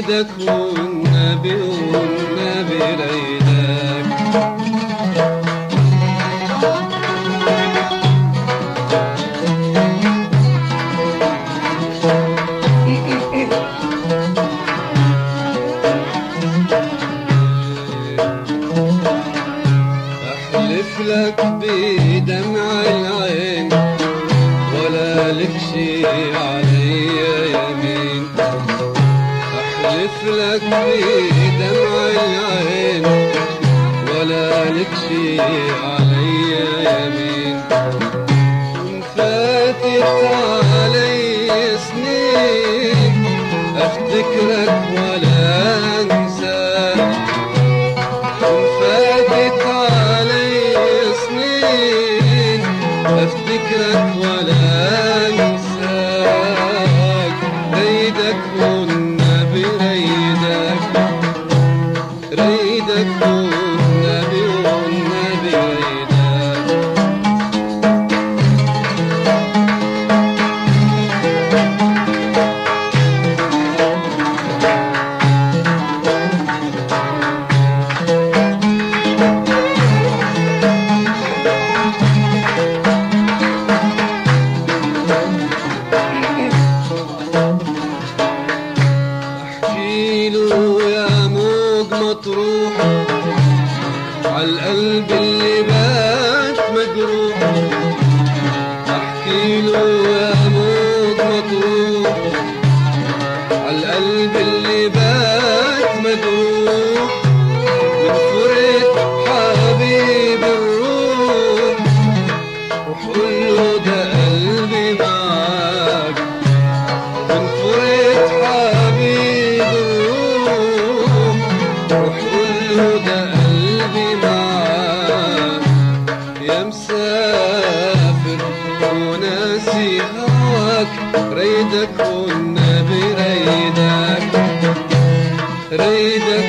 ريدك والنبي والنبي ريدك. أحلف لك بدمع العين ولا لك شي عليا يمين. أحلف لك بدمع العين ولا لك شي عليا يمين. وإن فاتت علي سنين أفتكرك ولا أنساك. وإن فاتت علي سنين أفتكرك ولا أنساك. ريدك والنبي ريدك، ريدك والنبي والنبي ريدك. احكيله يا موج مطروح عالقلب اللي بات مجروح. احكيله يا موج مطروح عالقلب اللي بات مجروح. من فرق حبيب الروح وحقوله ده قلبي معاك. من فرق حبيب الروح وحقوله ده قلبي معاك. يا مسافر وناسي هواك ريدك والنبي ريدك، ريدك